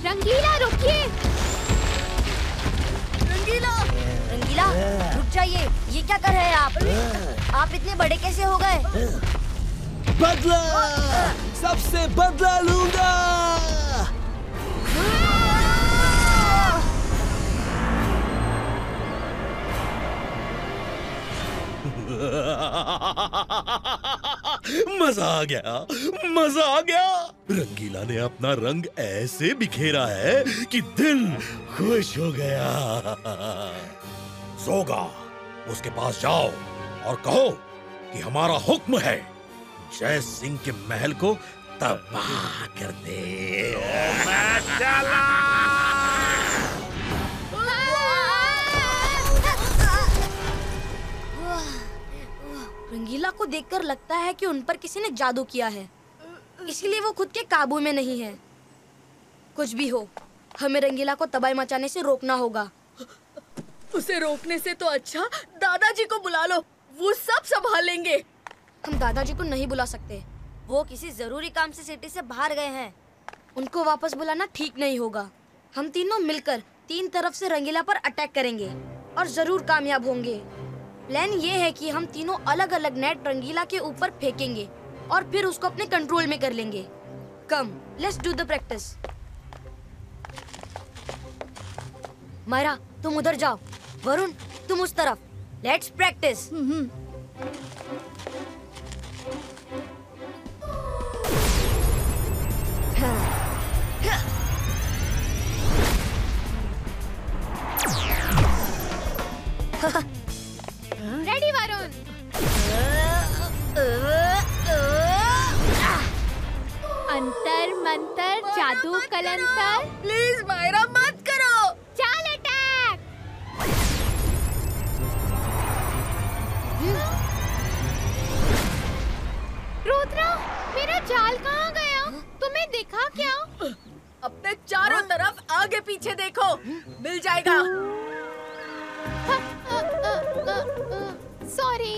रंगीला रुकिए। रंगीला, रंगीला रुक जाइए। ये क्या कर रहे हैं आप इतने बड़े कैसे हो गए? बदला, सबसे बदला लूंगा। मजा आ गया, मजा आ गया। रंगीला ने अपना रंग ऐसे बिखेरा है कि दिल खुश हो गया। सोगा, उसके पास जाओ और कहो कि हमारा हुक्म है जय सिंह के महल को तबाह कर दे। रंगीला को देखकर लगता है कि उन पर किसी ने जादू किया है, इसलिए वो खुद के काबू में नहीं है। कुछ भी हो, हमें रंगीला को तबाही मचाने से रोकना होगा। उसे रोकने से तो अच्छा दादाजी को बुला लो, वो सब संभालेंगे। हम दादाजी को नहीं बुला सकते, वो किसी जरूरी काम से सिटी से बाहर गए हैं। उनको वापस बुलाना ठीक नहीं होगा। हम तीनों मिलकर 3 तरफ से रंगीला पर अटैक करेंगे और जरूर कामयाब होंगे। प्लान ये है कि हम तीनों अलग अलग नेट रंगीला के ऊपर फेंकेंगे और फिर उसको अपने कंट्रोल में कर लेंगे। Come, let's do the practice. Myra, तुम उधर जाओ, वरुण तुम उस तरफ। Let's practice. रेडी वरुण। अंतर मंतर जादू कलंतर। प्लीज मायरा मत करो। चाल अटैक। रुद्रा, मेरा जाल कहाँ गया? तुम्हें दिखा क्या? अपने चारों तरफ आगे पीछे देखो, मिल जाएगा। सॉरी।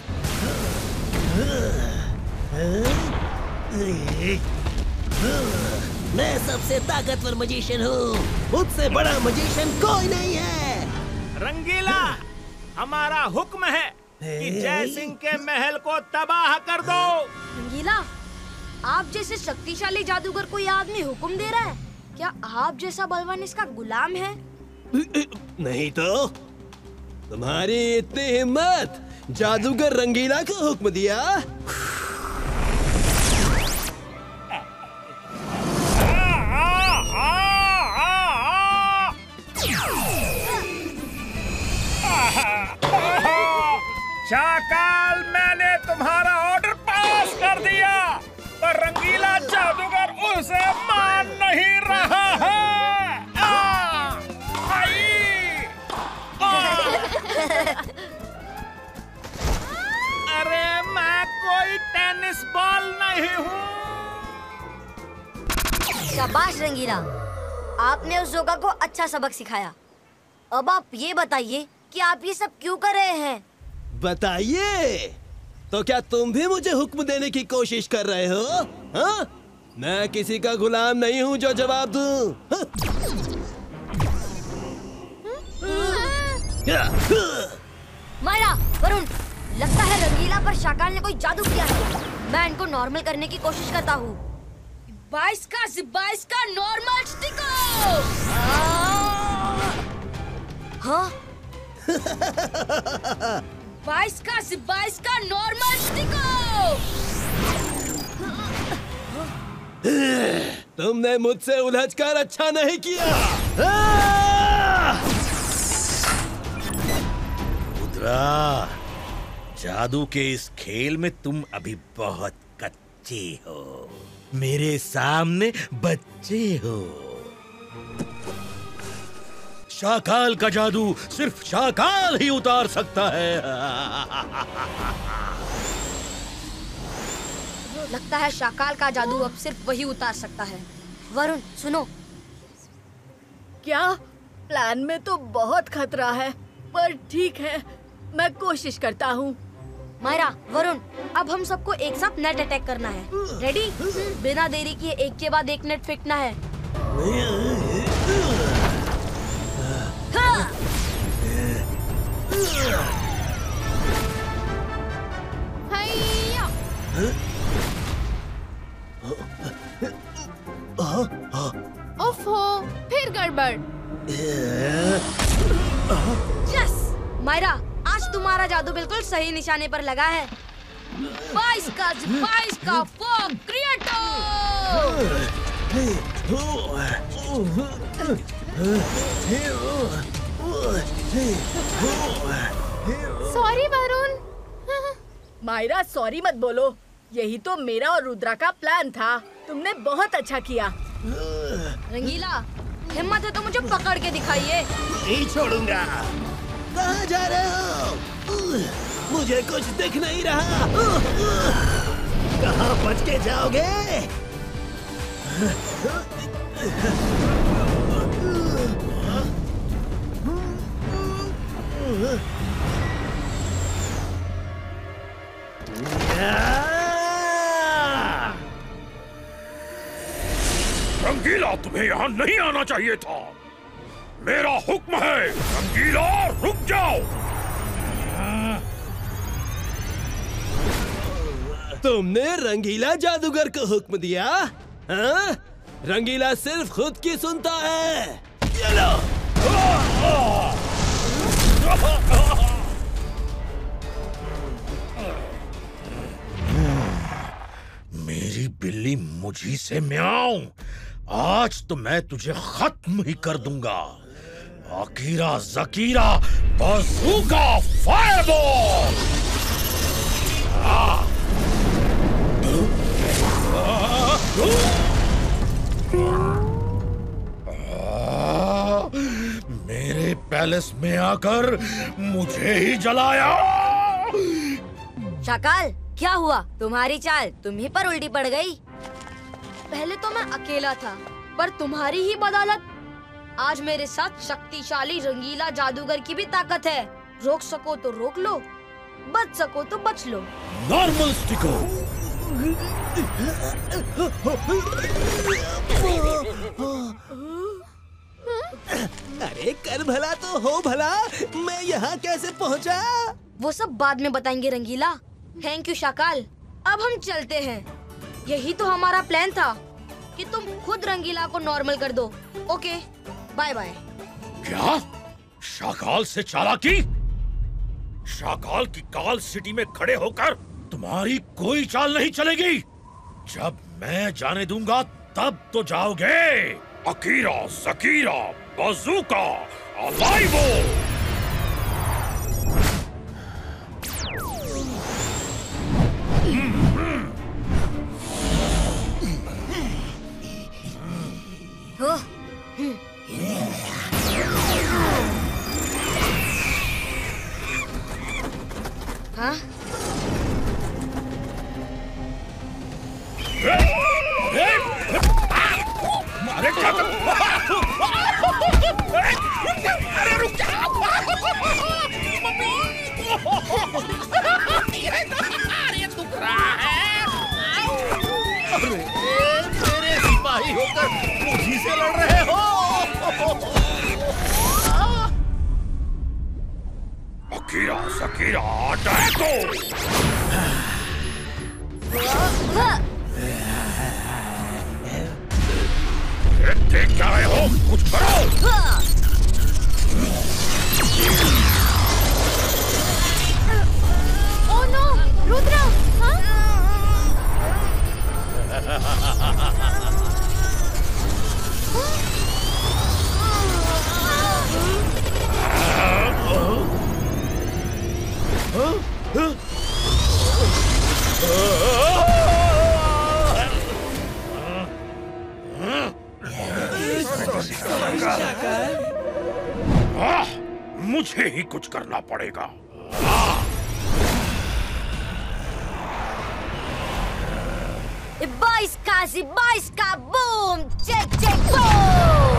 मैं सबसे ताकतवर मजिशियन हूँ, मुझसे बड़ा मजिशियन कोई नहीं है। रंगीला, हमारा हुक्म है कि जय सिंह के महल को तबाह कर दो। रंगीला, आप जैसे शक्तिशाली जादूगर कोई आदमी हुक्म दे रहा है? क्या आप जैसा बलवान इसका गुलाम है? नहीं तो तुम्हारी इतनी हिम्मत, जादूगर रंगीला को हुक्म दिया? शाकाल, मैंने तुम्हारा ऑर्डर पास कर दिया, पर रंगीला जादूगर उसे मान नहीं रहा है। अरे मैं कोई टेनिस बॉल नहीं हूँ। शाबाश रंगीला, आपने उस जोगा को अच्छा सबक सिखाया। अब आप ये बताइए कि आप ये सब क्यों कर रहे हैं? बताइए, तो क्या तुम भी मुझे हुक्म देने की कोशिश कर रहे हो? हाँ? मैं किसी का गुलाम नहीं हूँ जो जवाब दूं। मायरा, वरुण, लगता है रंगीला पर शाकाल ने कोई जादू किया है। मैं इनको नॉर्मल करने की कोशिश करता हूँ। 22 का नॉर्मल स्टिको। हाँ? 22 का नॉर्मल स्टिको। तुमने मुझसे उलझकर अच्छा नहीं किया। रुद्रा, जादू के इस खेल में तुम अभी बहुत कच्चे हो, मेरे सामने बच्चे हो। शाकाल का जादू सिर्फ शाकाल ही उतार सकता है। लगता है शाकाल का जादू अब सिर्फ वही उतार सकता है। वरुण सुनो। क्या? प्लान में तो बहुत खतरा है, पर ठीक है, मैं कोशिश करता हूँ। मायरा, वरुण, अब हम सबको एक साथ नेट अटैक करना है। रेडी? बिना देरी किए एक के बाद एक नेट फेंकना है। हैया। ओफो, फिर गड़बड़। यस मायरा, आज तुम्हारा जादू बिल्कुल सही निशाने पर लगा है। 22 का fog creator. Sorry Varun. Myra sorry मत बोलो, यही तो मेरा और रुद्रा का प्लान था। तुमने बहुत अच्छा किया। रंगीला, हिम्मत है तो मुझे पकड़ के दिखाइए। नहीं छोड़ूंगा। कहाँ जा रहे हो? मुझे कुछ दिख नहीं रहा। कहाँ बच के जाओगे? रंगीला, तुम्हें यहाँ नहीं आना चाहिए था। मेरा हुक्म है, रंगीला रुक जाओ। तुमने रंगीला जादूगर को हुक्म दिया? हाँ? रंगीला सिर्फ खुद की सुनता है। ये लो। मेरी बिल्ली मुझी से म्याऊं। आज तो मैं तुझे खत्म ही कर दूंगा। अकीरा जकीरा बाज़ूका फायरबॉल। मेरे पैलेस में आकर मुझे ही जलाया। शाकाल, क्या हुआ? तुम्हारी चाल तुम ही पर उल्टी पड़ गई। पहले तो मैं अकेला था, पर तुम्हारी ही बदौलत आज मेरे साथ शक्तिशाली रंगीला जादूगर की भी ताकत है। रोक सको तो रोक लो, बच सको तो बच लो। नॉर्मल स्टिको। अरे कर भला तो हो भला, मैं यहाँ कैसे पहुँचा? वो सब बाद में बताएंगे रंगीला। थैंक यू शाकाल, अब हम चलते हैं। यही तो हमारा प्लान था कि तुम खुद रंगीला को नॉर्मल कर दो। Okay, bye bye. क्या? शाकाल से चालाकी? शाकाल की काल सिटी में खड़े होकर तुम्हारी कोई चाल नहीं चलेगी। जब मैं जाने दूंगा तब तो जाओगे। अकीरा जकीरा बाज़ूका अलाइवो। हाँ? अरे क्या अरे रुक जा। मम्मी, अरे दुख रहा है। अरे मेरे सिपाही होकर मुझी से लड़ रहे हो। अकीरा जकीरा अटैको। देख क्या रहे हो? कुछ करो। Oh no, Rudra. हाँ? मुझे ही कुछ करना पड़ेगा। बाईस का boom, check check boom.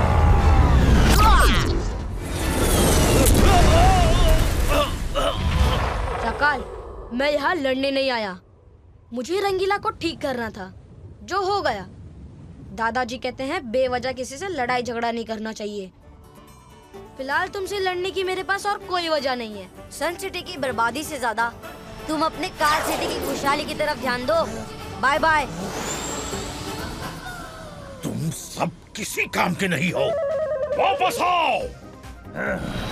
Shakal, मैं यहाँ लड़ने नहीं आया। मुझे रंगीला को ठीक करना था। जो हो गया। दादाजी कहते हैं बेवजह किसी से लड़ाई झगड़ा नहीं करना चाहिए। फिलहाल तुमसे लड़ने की मेरे पास और कोई वजह नहीं है। सन सिटी की बर्बादी से ज्यादा तुम अपने कार सिटी की खुशहाली की तरफ ध्यान दो। Bye bye. तुम सब किसी काम के नहीं हो, वापस आओ।